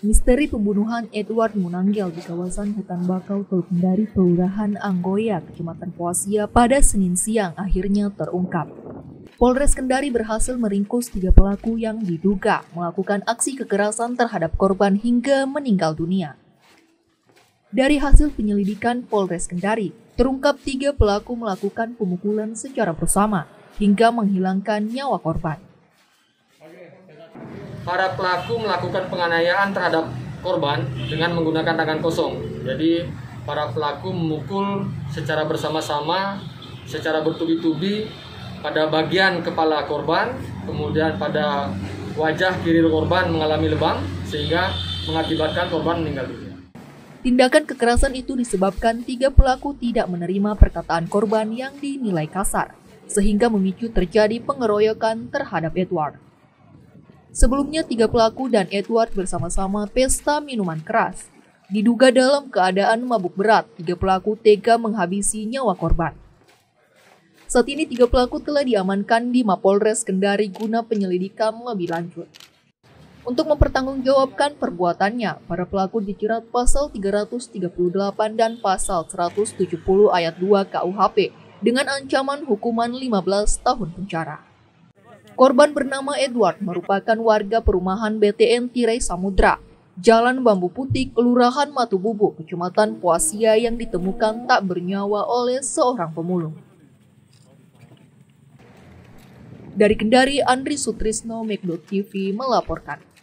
Misteri pembunuhan Edward Munanggel di kawasan hutan bakau Tol Kendari, Kelurahan Anggoya, Kecamatan Poasia pada Senin siang akhirnya terungkap. Polres Kendari berhasil meringkus 3 pelaku yang diduga melakukan aksi kekerasan terhadap korban hingga meninggal dunia. Dari hasil penyelidikan Polres Kendari, terungkap 3 pelaku melakukan pemukulan secara bersama hingga menghilangkan nyawa korban. Para pelaku melakukan penganiayaan terhadap korban dengan menggunakan tangan kosong. Jadi para pelaku memukul secara bersama-sama, secara bertubi-tubi pada bagian kepala korban, kemudian pada wajah kiri korban mengalami lebam sehingga mengakibatkan korban meninggal dunia. Tindakan kekerasan itu disebabkan 3 pelaku tidak menerima perkataan korban yang dinilai kasar, sehingga memicu terjadi pengeroyokan terhadap Edward. Sebelumnya 3 pelaku dan Edward bersama-sama pesta minuman keras. Diduga dalam keadaan mabuk berat, 3 pelaku tega menghabisi nyawa korban. Saat ini 3 pelaku telah diamankan di Mapolres Kendari guna penyelidikan lebih lanjut. Untuk mempertanggungjawabkan perbuatannya, para pelaku dijerat pasal 338 dan pasal 170 ayat 2 KUHP dengan ancaman hukuman 15 tahun penjara. Korban bernama Edward merupakan warga perumahan BTN Tirai Samudra, Jalan Bambu Putih, Kelurahan Matububu, Kecamatan Poasia yang ditemukan tak bernyawa oleh seorang pemulung. Dari Kendari, Andri Sutrisno, Mekdot TV melaporkan.